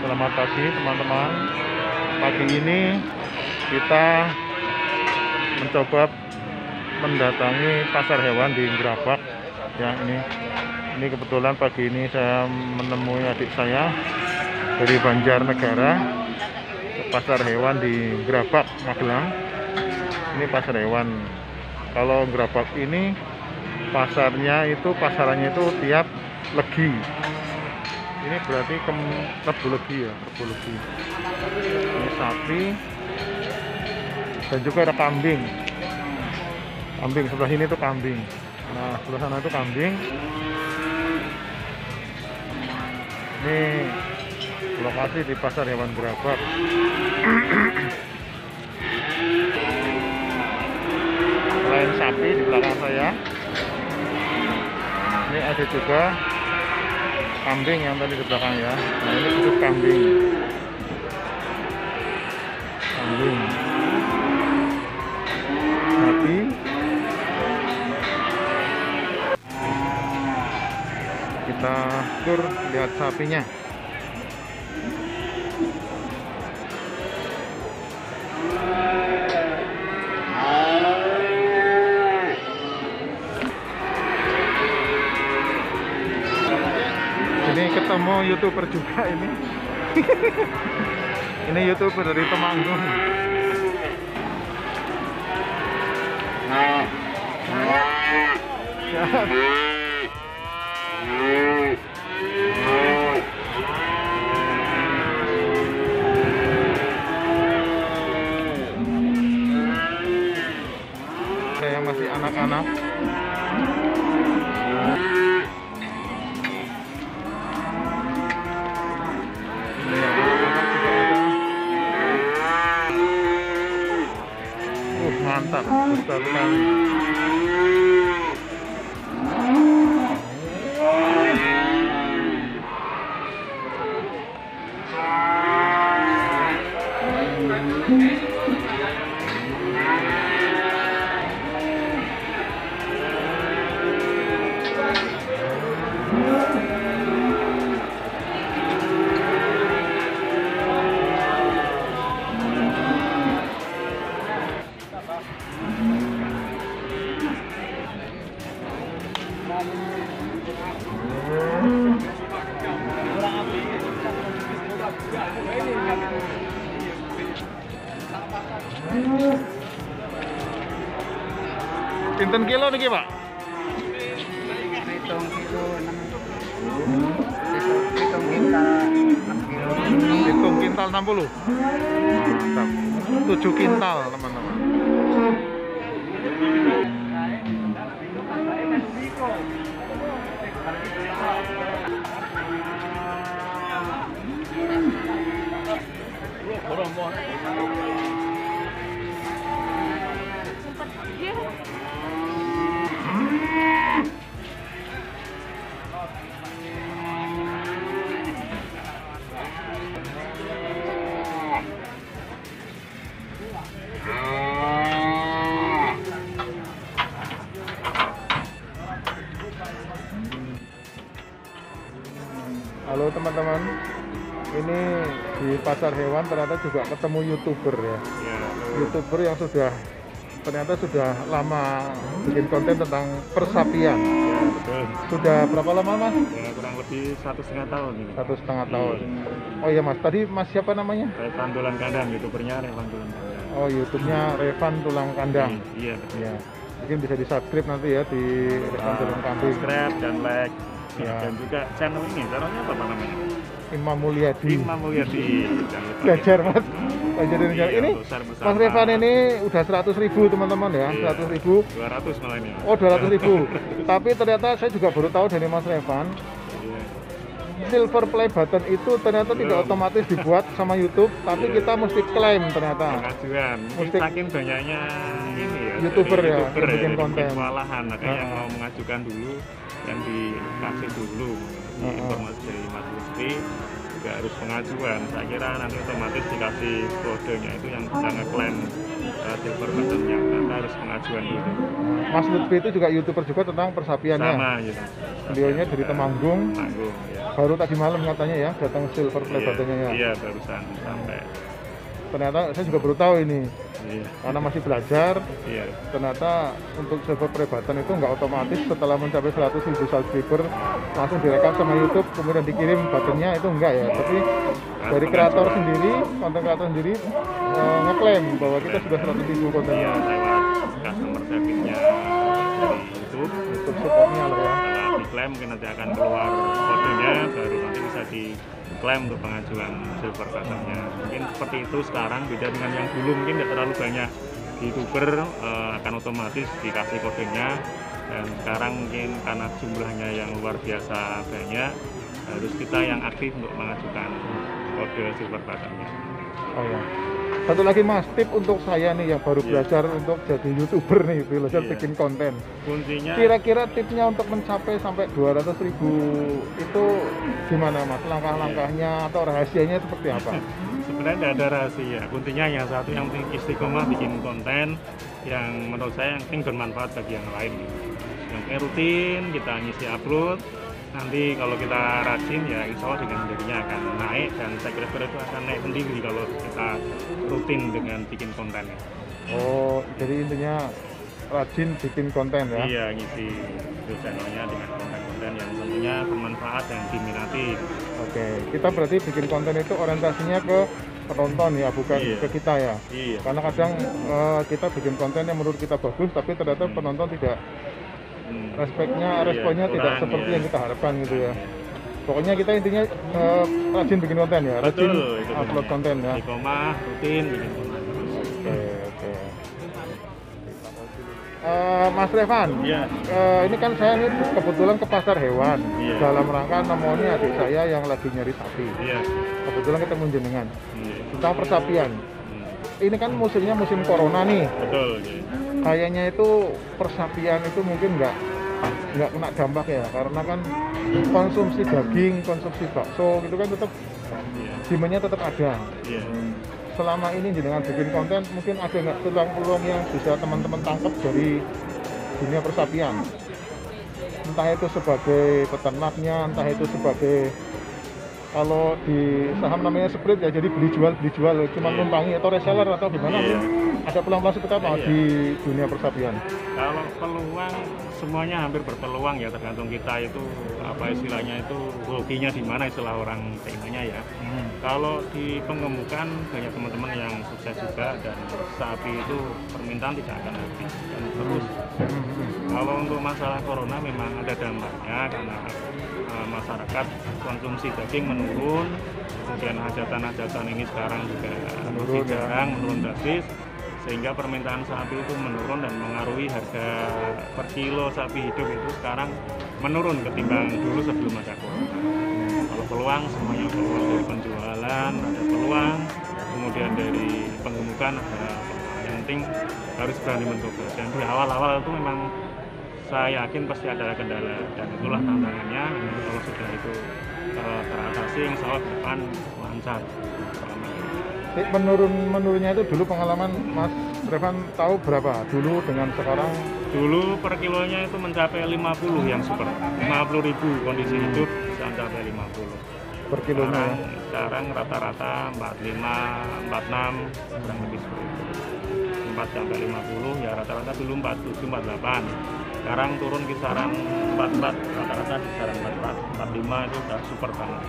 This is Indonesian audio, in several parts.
Selamat pagi teman-teman. Pagi ini kita mencoba mendatangi pasar hewan di Gerabak. Yang ini kebetulan pagi ini saya menemui adik saya dari Banjarnegara ke pasar hewan di Gerabak, Magelang. Ini pasar hewan. Kalau Gerabak ini pasarannya itu tiap legi. Ini berarti Rebo Legi ya, Rebo Legi. Ini sapi dan juga ada kambing. Kambing sebelah sini itu kambing. Nah, sebelah sana itu kambing. Ini lokasi di pasar hewan Gerabak. Selain sapi di belakang saya, ini ada juga kambing yang tadi di belakang ya. Nah, ini khusus kambing. Sapi. Kita tur lihat sapinya. Ini ketemu YouTuber juga ini. Ini YouTuber dari Temanggung. Saya masih anak-anak. Mantap, besar sekali. Pinten kilo niki, Pak? 7 kilo 6. 7 kintal 60. Mantap. 7 kintal, teman-teman. Halo teman-teman, ini di pasar hewan ternyata juga ketemu YouTuber ya. YouTuber yang ternyata sudah lama bikin konten tentang persapian. Ya, betul. Sudah berapa lama, Mas? Ya, kurang lebih 1,5 tahun ini. 1,5 tahun. Oh iya, Mas, tadi Mas siapa namanya? Revan Tulang Kandang, youtubernya Revan Tulang Kandang. Oh, YouTube-nya Revan Tulang Kandang. Iya, betul. Ya, mungkin bisa di subscribe nanti ya di Revan Tulang Kandang. Subscribe dan like. Ya. Dan juga channel ini, channelnya apa namanya? Imam Mulyadi. Imam Mulyadi. Jangan lupa Belajar, Mas. Belajar Iya, ini. untuk share bersama. Mas Revan ini udah 100.000 teman-teman ya. Iya. 100.000. 200 malah ini. Oh, 200.000. Tapi ternyata saya juga baru tahu dari Mas Revan, Iya. silver play button itu ternyata tidak Belum. otomatis dibuat sama YouTube, tapi Iya. kita mesti klaim ternyata. Pengajuan. Mesti Saking banyaknya ini ya. YouTuber dari ya, YouTuber yang bikin konten. kewalahan, makanya Heeh. mau mengajukan dulu yang dikasih dulu. Ini Heeh. informasi dari Mas Lutfi. juga harus pengajuan. Saya kira nanti otomatis dikasih kodenya itu yang bisa ngeklaim silver buttonnya. Nanti harus pengajuan dulu. Mas Lutfi itu juga YouTuber juga tentang persapiannya. Sama gitu. Beliaunya dari Temanggung. Temanggung, ya. Baru tadi malam katanya ya datang silver play buttonnya ya. Iya, barusan sampai. Ternyata saya juga baru tahu ini. Iya. Karena masih belajar, Iya. ternyata untuk silver play button itu nggak otomatis setelah mencapai 100.000 subscriber langsung direkam sama YouTube kemudian dikirim buttonnya, itu enggak ya. Tapi dari kreator sendiri, konten kreator sendiri ngeklaim bahwa kita sudah 100.000 konten. Iya, lewat customer service-nya dari YouTube. YouTube supportnya lah ya. Setelah diklaim mungkin nanti akan keluar kodenya, baru nanti bisa diklaim untuk pengajuan silver buttonnya. Mungkin seperti itu sekarang, beda dengan yang dulu mungkin tidak terlalu banyak YouTuber akan otomatis dikasih kodenya, dan sekarang mungkin karena jumlahnya yang luar biasa banyak, harus kita yang aktif untuk mengajukan kode silver buttonnya. Oh ya. Satu lagi Mas, tip untuk saya nih yang baru belajar untuk jadi YouTuber nih, belajar bikin konten. Kuncinya Kira-kira tipnya untuk mencapai sampai 200.000 itu gimana Mas? Langkah-langkahnya atau rahasianya seperti apa? sebenarnya tidak ada rahasia. Kuncinya yang satu, yang penting istiqomah bikin konten yang menurut saya yang penting bermanfaat bagi yang lain. Yang penting rutin kita ngisi upload. Nanti kalau kita rajin ya insya Allah dengan sendirinya akan naik, dan saya kira itu akan naik sendiri kalau kita rutin dengan bikin kontennya. Oh, jadi intinya rajin bikin konten ya? Iya, ngisi YouTube channelnya dengan konten-konten yang tentunya bermanfaat dan diminati. Oke, kita berarti bikin konten itu orientasinya ke penonton ya, bukan ke kita ya? Iya. Karena kadang kita bikin konten yang menurut kita bagus, tapi ternyata penonton tidak responnya tidak seperti yang kita harapkan gitu ya. Pokoknya kita intinya rajin bikin konten ya, rajin upload konten ya. Istiqomah, rutin bikin konten. Oke. Mas Revan, Iya. ini kan saya ini kebetulan ke pasar hewan dalam rangka nemoni adik saya yang lagi nyari sapi. Iya. Kebetulan ketemu jenengan Iya. tentang persapian. Ini kan musimnya musim corona nih. Betul. Iya. Kayaknya itu persapian itu mungkin nggak kena dampak ya, karena kan konsumsi daging, konsumsi bakso gitu kan tetap demand-nya tetap ada. Iya. Selama ini dengan bikin konten mungkin ada nggak peluang-peluang yang bisa teman-teman tangkap dari dunia persapian? Entah itu sebagai peternaknya, entah itu sebagai, kalau di saham namanya split ya, jadi beli jual cuma numpangi, atau reseller atau gimana. Ada peluang-peluang seperti apa di dunia persapian? Kalau peluang, semuanya hampir berpeluang ya, tergantung kita itu apa istilahnya itu hobinya di mana, istilah orang Chinanya ya. Kalau di pengemukan banyak teman-teman yang sukses juga, dan sapi itu permintaan tidak akan habis dan terus. Kalau untuk masalah corona memang ada dampaknya karena masyarakat konsumsi daging menurun, kemudian hajatan-hajatan ini sekarang juga menurun jarang, menurun drastis, sehingga permintaan sapi itu menurun dan mengaruhi harga per kilo sapi hidup itu sekarang menurun ketimbang dulu sebelum ada corona. Kalau peluang, semuanya peluang, dari penjualan ada peluang, kemudian dari penggemukan ada peluang. Yang penting harus berani mencoba, dan di awal-awal itu memang saya yakin pasti ada kendala, dan itulah tantangannya. Kalau sudah itu teratasi, insya Allah ke depan lancar. Menurunnya itu dulu pengalaman Mas Revan tahu berapa dulu dengan sekarang? Dulu per kilonya itu mencapai 50 yang super, 50.000 kondisi hidup bisa mencapai 50 per kilonya. Sekarang rata-rata 45, 46, kurang lebih seperti itu. 4 sampai 50 ya, rata-rata dulu 47, 48. Sekarang turun kisaran 44, rata-rata kisaran 44, 45 itu udah super banget.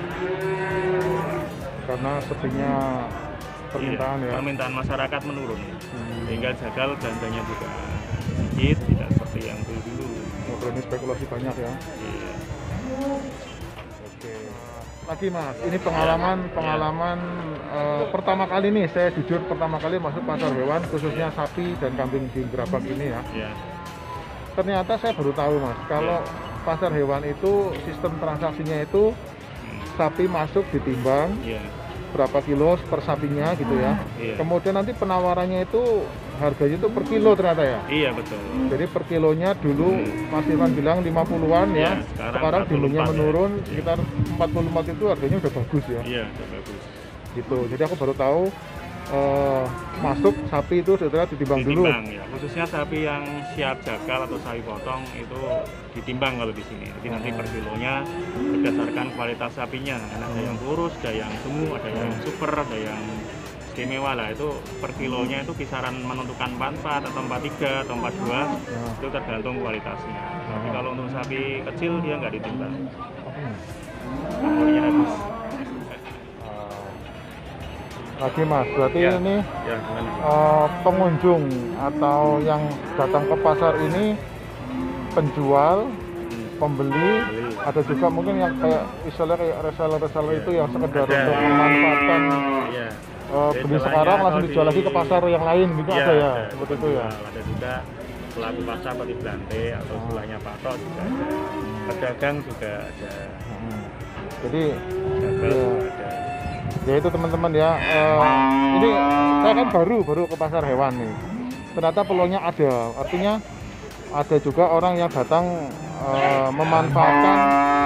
Karena sepinya permintaan ya. Permintaan masyarakat menurun, sehingga jagal belanjanya juga sedikit, tidak seperti yang dulu. Berani spekulasi banyak ya. Iya. Oke. Lagi Mas, ini pengalaman pertama kali nih, saya jujur pertama kali masuk pasar hewan, khususnya sapi dan kambing di Gerabak ini ya. Iya. Ternyata saya baru tahu Mas, kalau pasar hewan itu sistem transaksinya itu sapi masuk ditimbang berapa kilo per sapinya gitu ya. Kemudian nanti penawarannya itu harganya itu per kilo ternyata ya. Iya betul. Jadi per kilonya dulu Mas Irwan bilang 50-an ya. Iya, Sekarang jumlahnya 44 menurun ya. sekitar 44 itu harganya udah bagus ya. Iya, udah bagus. Gitu. Jadi aku baru tahu masuk sapi itu setelah ditimbang dulu. Ya. Khususnya sapi yang siap jagal atau sapi potong itu ditimbang kalau di sini. Jadi nanti per kilonya berdasarkan kualitas sapinya. Ada yang kurus, ada yang semu, ada yang super, ada yang istimewa lah. Itu per kilonya itu kisaran menentukan 44 atau 43 atau 42 itu tergantung kualitasnya. Tapi kalau untuk sapi kecil dia nggak ditimbang. Kalorinya habis. Lagi Mas, berarti Ya. ini Ya, pengunjung atau yang datang ke pasar ini penjual, pembeli, ada juga mungkin yang kayak misalnya kayak reseller itu yang sekedar Ada. untuk memanfaatkan Iya. beli sekarang langsung dijual lagi ke pasar yang lain gitu Iya, ada ya, ada. seperti itu ya. Ada juga pelaku pasar seperti Blante atau istilahnya patok juga ada. Pedagang juga ada. Jadi Jagal ya, juga ada. ya itu teman-teman ya. Ini saya kan baru ke pasar hewan nih. Ternyata peluangnya ada. Artinya ada juga orang yang datang memanfaatkan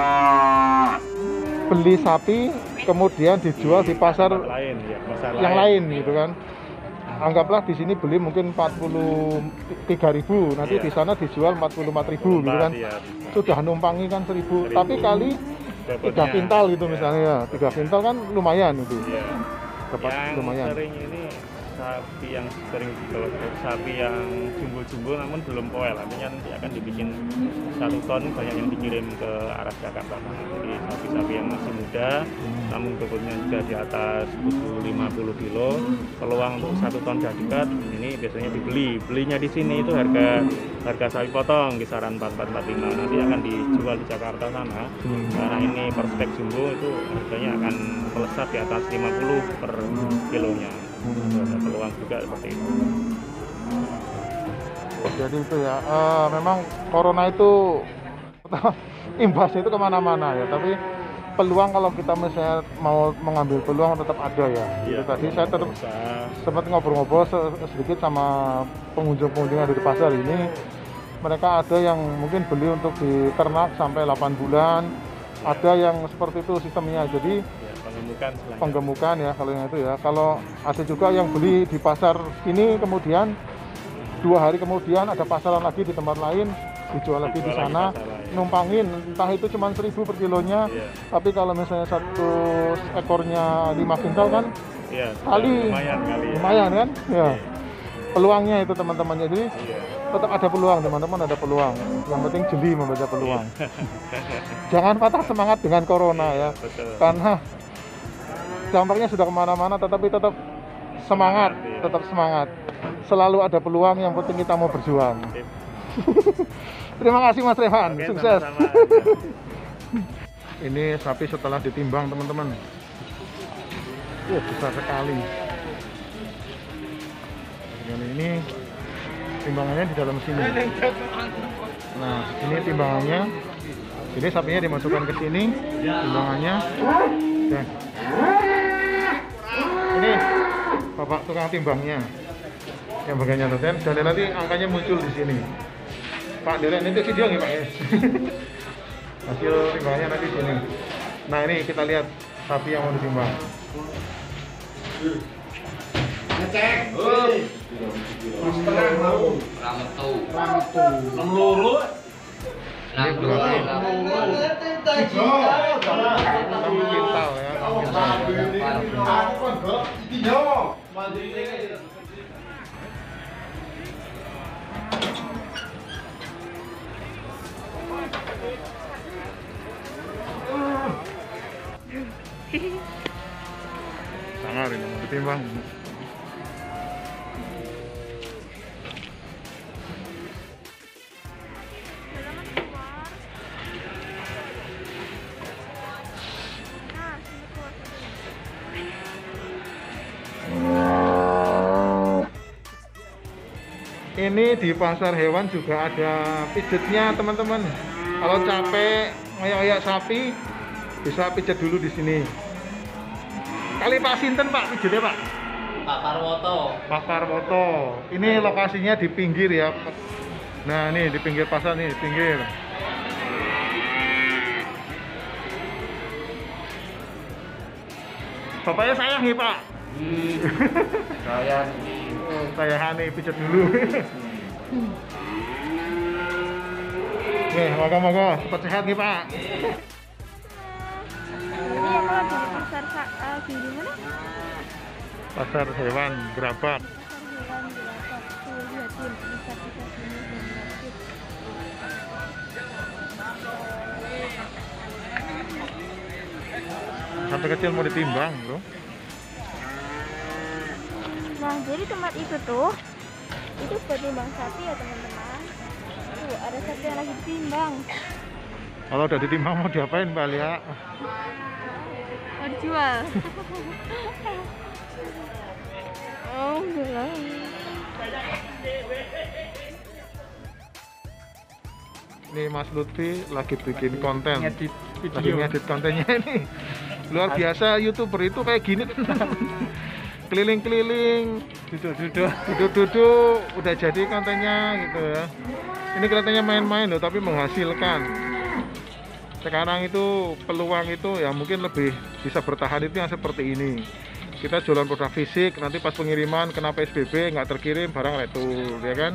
beli sapi kemudian dijual di pasar Tempat lain ya, pasar yang lain gitu kan. Anggaplah di sini beli mungkin 43.000, nanti Iya. di sana dijual 44.000 gitu kan. Iya, bisa. Sudah numpangi kan 1.000, 1.000. tapi kali 3 kintal gitu Iya. misalnya ya. 3 kintal kan lumayan itu. Iya. Dapat Yang lumayan. sering ini sapi yang sering dibawa sapi yang jumbo-jumbo namun belum poel, artinya nanti akan dibikin 1 ton, banyak yang dikirim ke arah Jakarta. Jadi sapi-sapi yang masih muda namun bobotnya sudah di atas 50 kilo, peluang untuk 1 ton jadikat ini biasanya belinya di sini itu harga sapi potong kisaran 4445, nanti akan dijual di Jakarta sana. Karena ini perspek jumbo itu harganya akan melesat di atas 50 per kilonya. Ada peluang juga seperti itu. Jadi itu ya, memang corona itu imbasnya itu kemana-mana ya, tapi peluang kalau kita misalnya mau mengambil peluang tetap ada ya. Itu tadi saya sempat ngobrol-ngobrol sedikit sama pengunjung-pengunjung yang ada di pasar ini. Mereka ada yang mungkin beli untuk diternak sampai 8 bulan, ada yang seperti itu sistemnya. Jadi penggemukan ya kalau yang itu ya. Kalau ada juga yang beli di pasar ini kemudian 2 hari kemudian ada pasaran lagi di tempat lain, dijual lagi di sana, numpangin entah itu cuma 1.000 per kilonya, tapi kalau misalnya 1 ekornya 5 kintal kan lumayan kan ya. Peluangnya itu teman-teman, jadi tetap ada peluang teman-teman, ada peluang. Yang penting jeli membaca peluang. Jangan patah semangat dengan corona ya, karena dampaknya sudah kemana-mana, tetapi tetap semangat, selalu ada peluang, yang penting kita mau berjuang. Terima kasih Mas Revan, sukses. Ini sapi setelah ditimbang teman-teman, besar sekali. Dan ini timbangannya di dalam sini. Nah, ini timbangannya. Jadi sapinya dimasukkan ke sini, timbangannya. Dan ini bapak tukang timbangnya yang bagian nyatakan, dan nanti angkanya muncul di sini. Pak Deren itu video nggak Pak ya? Hasil timbangannya nanti di sini. Nah ini kita lihat sapi yang mau ditimbang. Ngecek. Setengah mau. Rametu. 6 loro. Ini berarti 6 kintal ya. 6 kintal. Sangar ini mau ditimbang. Ini di pasar hewan juga ada pijetnya teman-teman. Kalau capek ngoyak-ngoyak sapi bisa pijet dulu di sini. Kali Pak sinten Pak pijetnya Pak? Pak Parwoto. Pak Parwoto. Ini lokasinya di pinggir ya. Nah, nih di pinggir pasar nih, di pinggir. Bapaknya sayang nih, Pak. Saya Oh, sayang nih, pijet dulu. Nih, moga-moga cepat sehat nih, Pak. Ini yang mau di pasar di mana? Pasar hewan Gerabak. Pasar hewan Gerabak. Tuh lihatin bisa sini dan gratis. Sampai kecil mau ditimbang, Bro. Nah, jadi tempat itu tuh itu buat timbang sapi ya teman-teman. Tuh ada sapi yang lagi ditimbang. Kalau udah ditimbang mau diapain, Mbak Lia? Mau dijual. Oh, belum. Nih Mas Lutfi lagi bikin konten. Ngedit Lagi video. ngedit kontennya ini. Luar biasa YouTuber itu kayak gini. Keliling-keliling, duduk-duduk, udah jadi kontennya gitu ya. Ini kelihatannya main-main loh, tapi menghasilkan. Sekarang itu peluang itu ya mungkin lebih bisa bertahan itu yang seperti ini. Kita jualan produk fisik, nanti pas pengiriman kena PSBB nggak terkirim barang retur, ya kan?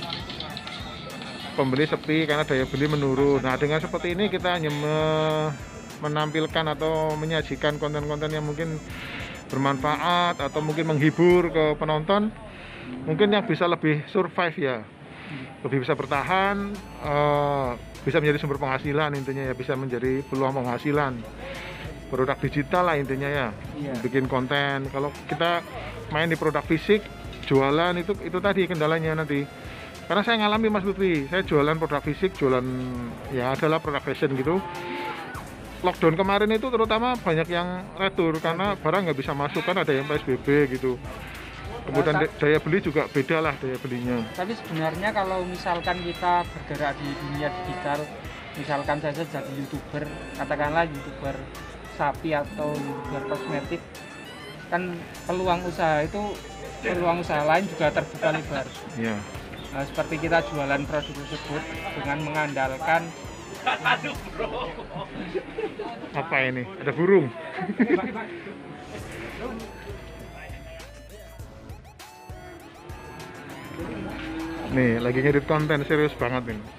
Pembeli sepi karena daya beli menurun. Nah, dengan seperti ini kita hanya menampilkan atau menyajikan konten-konten yang mungkin bermanfaat atau mungkin menghibur ke penonton, mungkin yang bisa lebih survive ya, lebih bisa bertahan, bisa menjadi sumber penghasilan intinya ya, bisa menjadi peluang penghasilan, produk digital lah intinya ya. Bikin konten. Kalau kita main di produk fisik, jualan itu tadi kendalanya nanti. Karena saya ngalami Mas Lutfi, saya jualan produk fisik, jualan ya adalah produk fashion gitu. Lockdown kemarin itu terutama banyak yang retur karena barang nggak bisa masuk, kan ada yang PSBB gitu. Kemudian daya beli juga beda lah daya belinya. Tapi sebenarnya kalau misalkan kita bergerak di dunia digital, misalkan saja jadi YouTuber, katakanlah YouTuber sapi atau YouTuber kosmetik, kan peluang usaha lain juga terbuka lebar. Iya. Nah, seperti kita jualan produk tersebut dengan mengandalkan Apa ini? Ada burung. Nih, lagi ngedit konten serius banget ini.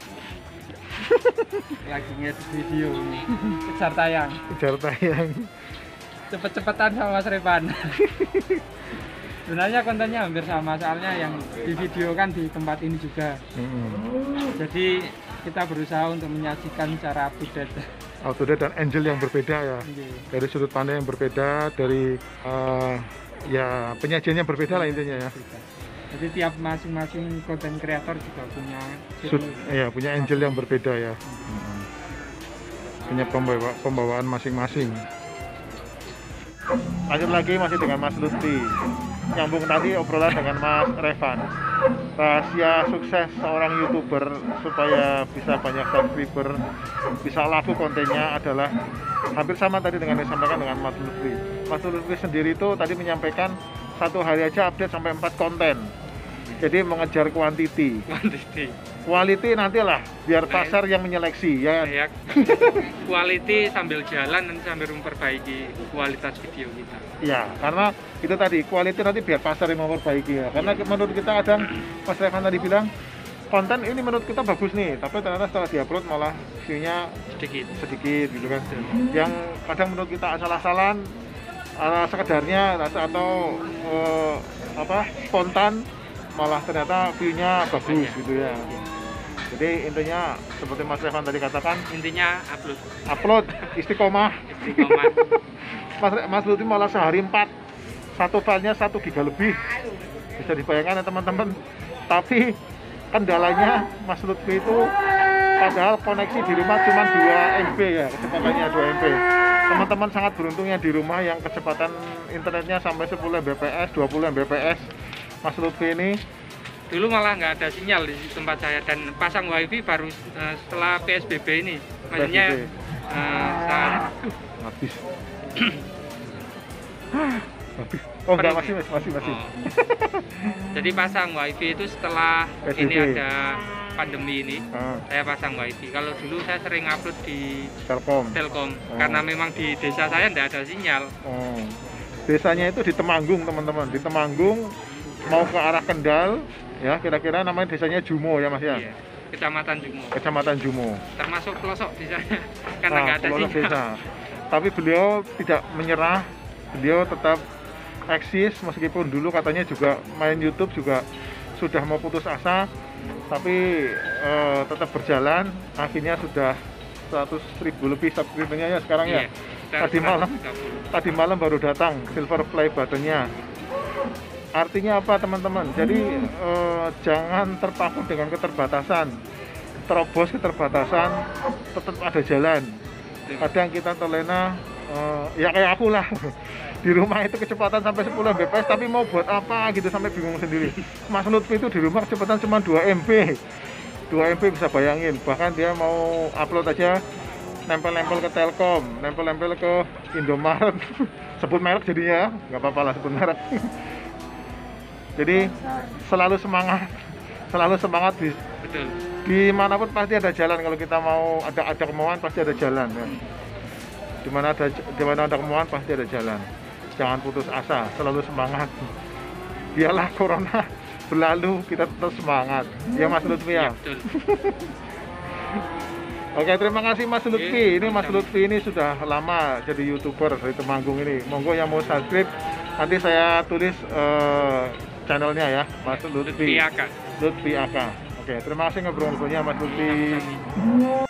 lagi ngedit video ini. Kejar tayang. Kejar tayang. Cepet-cepetan sama Mas Revan. Sebenarnya kontennya hampir sama, soalnya yang di video kan di tempat ini juga. Jadi kita berusaha untuk menyajikan secara update. Update dan angle yang berbeda ya. Dari sudut pandang yang berbeda, dari ya penyajiannya berbeda lah intinya ya. Jadi tiap masing-masing konten kreator juga punya punya angle yang berbeda ya. Punya pembawaan masing-masing. Lanjut lagi masih dengan Mas Lutfi. Nyambung tadi obrolan dengan Mas Revan. Rahasia sukses seorang YouTuber supaya bisa banyak subscriber, bisa laku kontennya adalah hampir sama tadi dengan yang disampaikan dengan Mas Lutfi. Mas Lutfi sendiri itu tadi menyampaikan satu hari aja update sampai 4 konten. Jadi mengejar quantity. Quality nantilah biar pasar yang menyeleksi ya. Quality sambil jalan dan sambil memperbaiki kualitas video kita. Ya, karena itu tadi quality nanti biar pasar yang memperbaiki ya. Karena menurut kita kadang Mas Revan tadi bilang konten ini menurut kita bagus nih, tapi ternyata setelah diupload malah view-nya sedikit gitu kan. Yang kadang menurut kita asal-asalan sekedarnya atau spontan, malah ternyata view-nya bagus gitu ya. Jadi intinya seperti Mas Revan tadi katakan, Intinya upload istiqomah. Mas Lutfi malah sehari 4, satu filenya 1 giga lebih, bisa dibayangkan ya teman-teman. Tapi kendalanya Mas Lutfi itu padahal koneksi di rumah cuma 2 MB ya, kecepatannya 2 MB. Teman-teman sangat beruntungnya di rumah yang kecepatan internetnya sampai 10 Mbps, 20 Mbps. Mas Lutfi ini dulu malah nggak ada sinyal di tempat saya, dan pasang wifi baru setelah PSBB ini. Maksudnya habis. Oh enggak, Perlu. masih. Oh. Jadi pasang wifi itu setelah PSBB. ini ada pandemi ini, Ah, saya pasang wifi. Kalau dulu saya sering upload di Telkom. Telkom, Oh. karena memang di desa saya tidak ada sinyal. Oh. Desanya itu di Temanggung, teman-teman. Di Temanggung mau ke arah Kendal, ya kira-kira namanya desanya Jumo ya Mas ya. Iya, Kecamatan Jumo. Kecamatan Jumo. Termasuk pelosok di sana, karena nggak ada pelosok sinyal. desa. Tapi beliau tidak menyerah, beliau tetap eksis meskipun dulu katanya juga main YouTube juga sudah mau putus asa, tapi tetap berjalan. Akhirnya sudah 100.000 lebih subscribernya ya sekarang ya. Iya, Tadi malam. 130. Tadi malam baru datang silver play buttonnya. Artinya apa teman-teman? Jadi jangan terpaku dengan keterbatasan, terobos keterbatasan, tetap ada jalan. Kadang kita terlena, ya kayak aku lah. Di rumah itu kecepatan sampai 10 Mbps, tapi mau buat apa gitu sampai bingung sendiri. Mas Lutfi itu di rumah kecepatan cuma 2 MB. 2 MB bisa bayangin. Bahkan dia mau upload aja nempel-nempel ke Telkom, nempel-nempel ke Indomaret. Sebut merek jadinya, nggak apa-apa lah sebut merek. Jadi selalu semangat Betul. dimanapun pasti ada jalan. Kalau kita mau ada kemauan pasti ada jalan ya. Dimana ada kemauan pasti ada jalan. Jangan putus asa, selalu semangat. Biarlah corona berlalu, kita tetap semangat ya Mas Lutfi ya. Betul. Oke, terima kasih Mas Lutfi. Ini Mas Lutfi ini sudah lama jadi YouTuber dari Temanggung ini. Monggo yang mau subscribe nanti saya tulis channelnya ya, Mas Lutfi. Lutfi Aka. Lutfi Aka. Oke, terima kasih ngobrol-ngobrolnya Mas Lutfi.